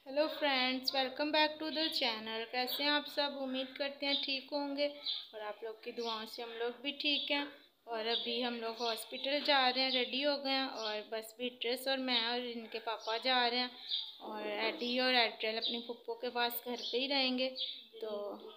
Hello friends, welcome back to the channel. कैसे हैं आप सब? उम्मीद करते हैं ठीक होंगे और आप लोग की दुआओं से हम लोग भी ठीक हैं। और अभी हम लोग हॉस्पिटल जा रहे हैं, रेडी हो गए हैं और बस बीट्रेस और मैं और इनके पापा जा रहे हैं। और एडी और एड्रेल अपनी पप्पो के पास घर पे ही रहेंगे। तो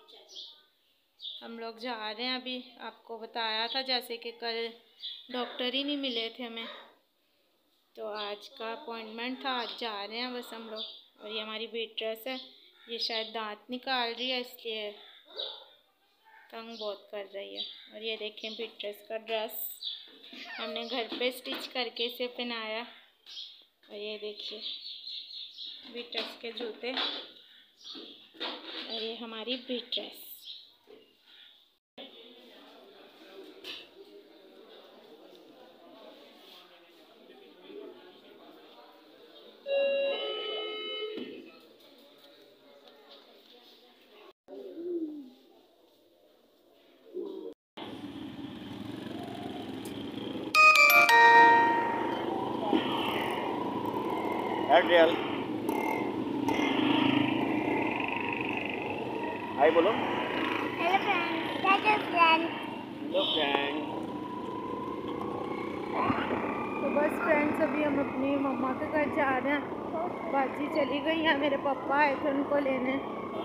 हम लोग जा रहे हैं। अभी आपको बताया था जैसे कि कल डॉक्टर ही नहीं मिले थे हमें, तो आज का अपॉइंटमेंट था, आज जा रहे हैं बस हम लोग। और ये हमारी बेट्रेस है, ये शायद दांत निकाल रही है इसलिए तंग बहुत कर रही है। और ये देखें बेट्रेस का ड्रेस हमने घर पे स्टिच करके इसे पहनाया। और ये देखिए बेट्रेस के जूते और ये हमारी बेट्रेस। एड्रियल हाय बोलो। Hello friend. Hello friend. तो बस फ्रेंड्स अभी हम अपनी मम्मा के घर जा रहे हैं। बाजी चली गई हैं, मेरे पापा आए थे उनको लेने।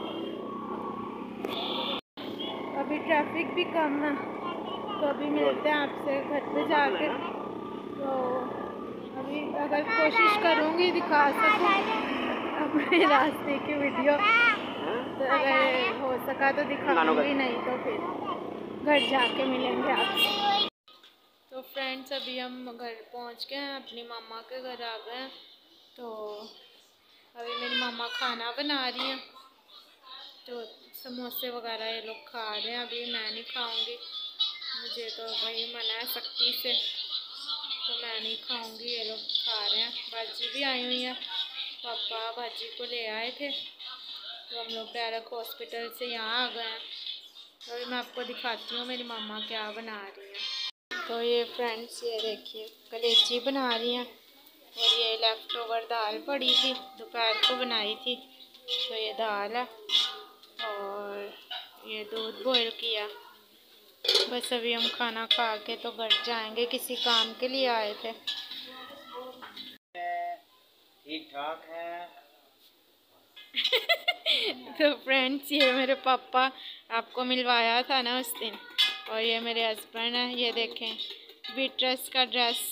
अभी ट्रैफिक भी कम है, तो अभी मिलते हैं आपसे घर पे जाके। तो अभी अगर कोशिश करूँगी दिखा सकूँ अपने रास्ते की वीडियो, तो अगर हो सका तो दिखाऊंगी, नहीं तो फिर घर जाके मिलेंगे आपसे। तो फ्रेंड्स अभी हम घर पहुंच गए हैं, अपनी मामा के घर आ गए हैं। तो अभी मेरी मामा खाना बना रही हैं, तो समोसे वगैरह ये लोग खा रहे हैं। अभी मैं नहीं खाऊंगी, मुझे तो भाई मना है सख्ती से, तो मैं नहीं खाऊंगी। ये लोग खा रहे हैं। बाजी भी आई हुई है, पापा बाजी को ले आए थे, तो हम लोग डायरेक्ट हॉस्पिटल से यहाँ आ गए हैं। तो अभी मैं आपको दिखाती हूँ मेरी मामा क्या बना रही हैं। तो ये फ्रेंड्स ये देखिए कलेजी बना रही हैं। और ये लेफ़्ट ओवर दाल पड़ी थी, दोपहर को बनाई थी, तो ये दाल है। और ये दूध बॉईल किया। बस अभी हम खाना खा के तो घर जाएंगे, किसी काम के लिए आए थे। ठीक ठाक है। तो फ्रेंड्स ये मेरे पापा आपको मिलवाया था ना उस दिन, और ये मेरे हस्बैंड है। ये देखें बेट्रेस का ड्रेस।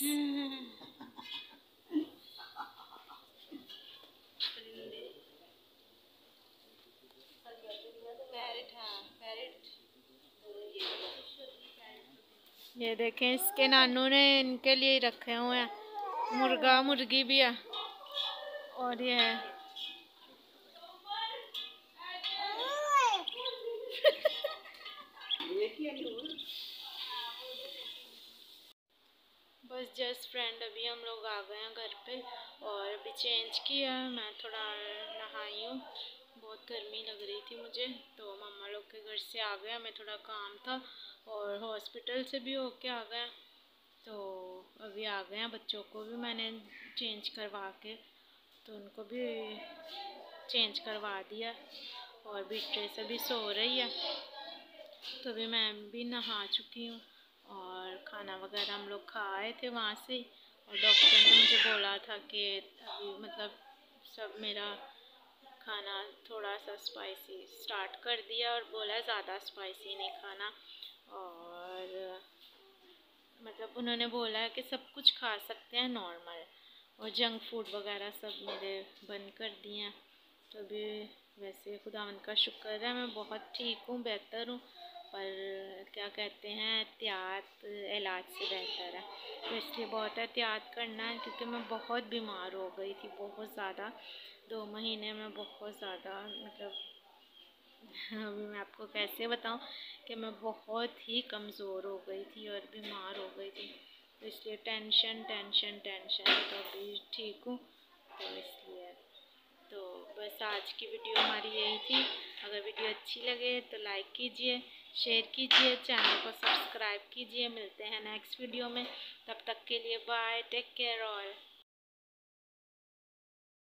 ये देखें इसके नानू ने इनके लिए रखे हुए हैं, मुर्गा मुर्गी भी है। और ये है बस जस्ट फ्रेंड अभी हम लोग आ गए हैं घर पे और अभी चेंज किया। मैं थोड़ा नहाई हूँ, बहुत गर्मी लग रही थी मुझे, तो मम्मा लोग के घर से आ गया। मैं थोड़ा काम था और हॉस्पिटल से भी होके आ गया, तो अभी आ गए हैं। बच्चों को भी मैंने चेंज करवा के, तो उनको भी चेंज करवा दिया। और बेट्रेस अभी सो रही है, तो अभी मैं भी नहा चुकी हूँ और खाना वगैरह हम लोग खा आए थे वहाँ से। और डॉक्टर ने मुझे बोला था कि अभी मतलब सब मेरा खाना थोड़ा सा स्पाइसी स्टार्ट कर दिया, और बोला ज़्यादा स्पाइसी नहीं खाना। और मतलब उन्होंने बोला है कि सब कुछ खा सकते हैं नॉर्मल, और जंक फूड वगैरह सब मेरे बंद कर दिए हैं। तो अभी वैसे खुदावंद का शुक्र है मैं बहुत ठीक हूँ, बेहतर हूँ। पर क्या कहते हैं एहतियात इलाज से बेहतर है, तो इसलिए बहुत एहतियात करना है, क्योंकि मैं बहुत बीमार हो गई थी, बहुत ज़्यादा। 2 महीने में बहुत ज़्यादा, मतलब अभी मैं आपको कैसे बताऊं कि मैं बहुत ही कमज़ोर हो गई थी और बीमार हो गई थी, तो इसलिए टेंशन टेंशन टेंशन। तो अभी ठीक हूँ, तो इसलिए तो बस आज की वीडियो हमारी यही थी। अगर वीडियो अच्छी लगे तो लाइक कीजिए, शेयर कीजिए, चैनल को सब्सक्राइब कीजिए। मिलते हैं नेक्स्ट वीडियो में, तब तक के लिए बाय, टेक केयर ऑल।